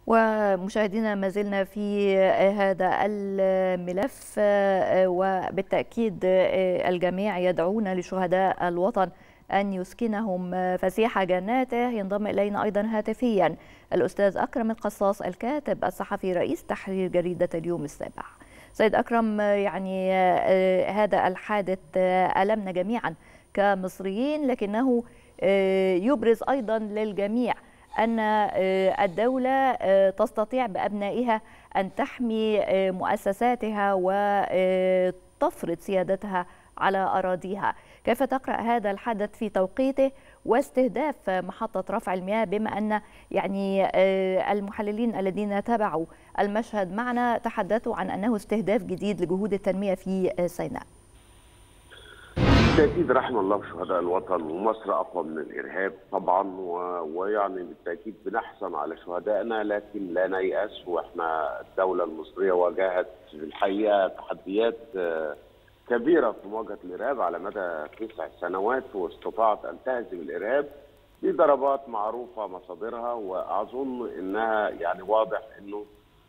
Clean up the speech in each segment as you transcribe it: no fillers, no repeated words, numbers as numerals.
ومشاهدينا ما زلنا في هذا الملف، وبالتأكيد الجميع يدعون لشهداء الوطن أن يسكنهم فسيح جناته. ينضم إلينا أيضا هاتفيا الأستاذ أكرم القصاص الكاتب الصحفي رئيس تحرير جريدة اليوم السابع. سيد أكرم، يعني هذا الحادث ألمنا جميعا كمصريين، لكنه يبرز أيضا للجميع أن الدولة تستطيع بأبنائها أن تحمي مؤسساتها وتفرض سيادتها على أراضيها. كيف تقرأ هذا الحدث في توقيته واستهداف محطة رفع المياه، بما أن يعني المحللين الذين تابعوا المشهد معنا تحدثوا عن أنه استهداف جديد لجهود التنمية في سيناء؟ بالتأكيد رحم الله شهداء الوطن، ومصر أقوى من الإرهاب طبعا، ويعني بالتأكيد بنحزن على شهدائنا لكن لا نيأس. وإحنا الدولة المصرية واجهت في الحقيقة تحديات كبيرة في مواجهة الإرهاب على مدى 9 سنوات، واستطاعت أن تهزم الإرهاب بضربات معروفة مصادرها، وأظن أنها يعني واضح أنه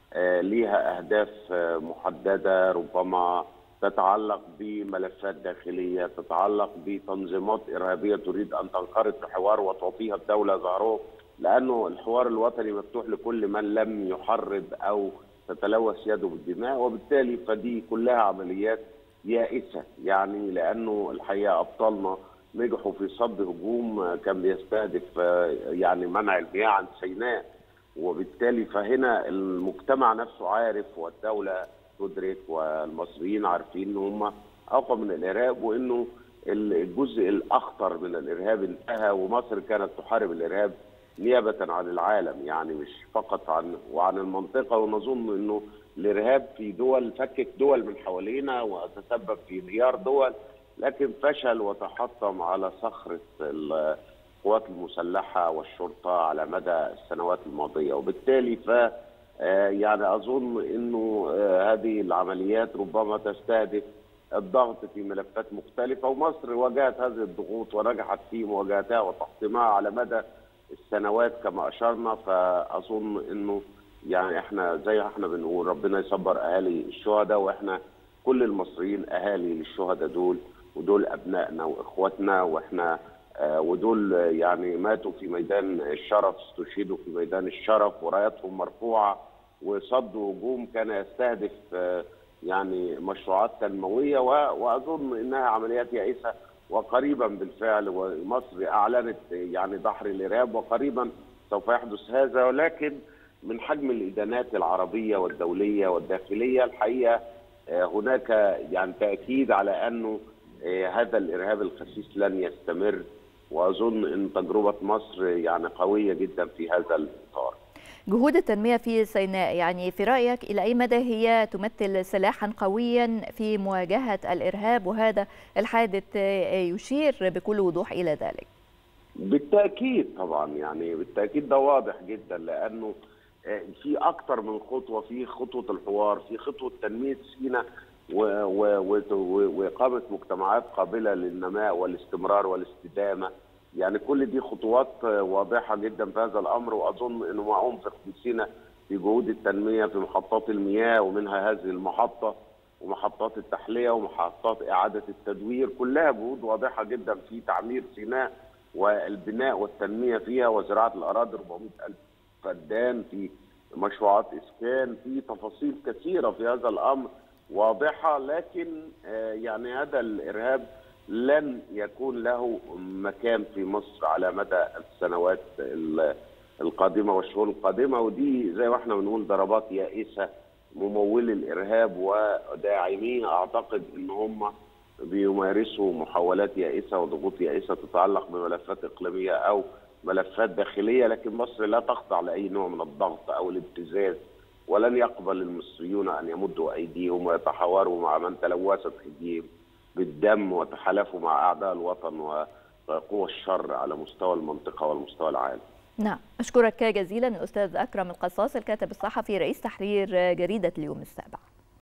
ليها أهداف محددة، ربما تتعلق بملفات داخلية، تتعلق بتنظيمات إرهابية تريد أن تنخرط في حوار وتعطيها الدولة ظهره، لأنه الحوار الوطني مفتوح لكل من لم يحرض أو تتلوث يده بالدماء، وبالتالي فدي كلها عمليات يائسة، يعني لأنه الحقيقة أبطالنا نجحوا في صد هجوم كان بيستهدف يعني منع المياه عن سيناء، وبالتالي فهنا المجتمع نفسه عارف والدولة تدرك والمصريين عارفين ان هم اقوى من الارهاب، وانه الجزء الاخطر من الارهاب انتهى، ومصر كانت تحارب الارهاب نيابه عن العالم، يعني مش فقط عن المنطقه. ونظن انه الارهاب في دول فكك دول من حوالينا وتسبب في انهيار دول، لكن فشل وتحطم على صخره القوات المسلحه والشرطه على مدى السنوات الماضيه، وبالتالي يعني أظن أنه هذه العمليات ربما تستهدف الضغط في ملفات مختلفة، ومصر واجهت هذه الضغوط ونجحت في مواجهتها وتحطيمها على مدى السنوات كما أشرنا. فأظن أنه يعني احنا زي ما احنا بنقول ربنا يصبر أهالي الشهداء، واحنا كل المصريين أهالي للشهداء دول، ودول أبنائنا وإخواتنا، واحنا ودول يعني ماتوا في ميدان الشرف، استشهدوا في ميدان الشرف وراياتهم مرفوعه، وصدوا هجوم كان يستهدف يعني مشروعات تنمويه، واظن انها عمليات يائسه. وقريبا بالفعل ومصر اعلنت يعني دحر الارهاب، وقريبا سوف يحدث هذا، ولكن من حجم الادانات العربيه والدوليه والداخليه الحقيقه هناك يعني تاكيد على انه هذا الارهاب الخسيس لن يستمر، واظن ان تجربه مصر يعني قويه جدا في هذا الاطار. جهود التنميه في سيناء، يعني في رايك الى اي مدى هي تمثل سلاحا قويا في مواجهه الارهاب، وهذا الحادث يشير بكل وضوح الى ذلك؟ بالتاكيد طبعا، يعني بالتاكيد ده واضح جدا، لانه في اكثر من خطوه، في خطوه الحوار، في خطوه تنميه سيناء وإقامة مجتمعات قابلة للنماء والاستمرار والاستدامة، يعني كل دي خطوات واضحة جدا في هذا الأمر. وأظن أنه ما أنفق في سيناء في جهود التنمية في محطات المياه، ومنها هذه المحطة ومحطات التحلية ومحطات إعادة التدوير، كلها جهود واضحة جدا في تعمير سيناء والبناء والتنمية فيها وزراعة الأراضي 400,000 فدان، في مشروعات إسكان، في تفاصيل كثيرة في هذا الأمر واضحة. لكن يعني هذا الإرهاب لن يكون له مكان في مصر على مدى السنوات القادمة والشهور القادمة، ودي زي ما احنا بنقول ضربات يائسة. ممولي الإرهاب وداعميه أعتقد إن هم بيمارسوا محاولات يائسة وضغوط يائسة تتعلق بملفات إقليمية أو ملفات داخلية، لكن مصر لا تخضع لأي نوع من الضغط أو الابتزاز، ولن يقبل المصريون أن يمدوا أيديهم ويتحاوروا مع من تلوثت أيديهم بالدم وتحالفوا مع أعداء الوطن وقوى الشر على مستوى المنطقة والمستوى العالمي. نعم، أشكرك جزيلا الأستاذ أكرم القصاص الكاتب الصحفي رئيس تحرير جريدة اليوم السابع.